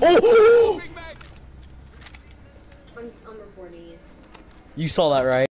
Oh! I'm reporting you. You saw that, right?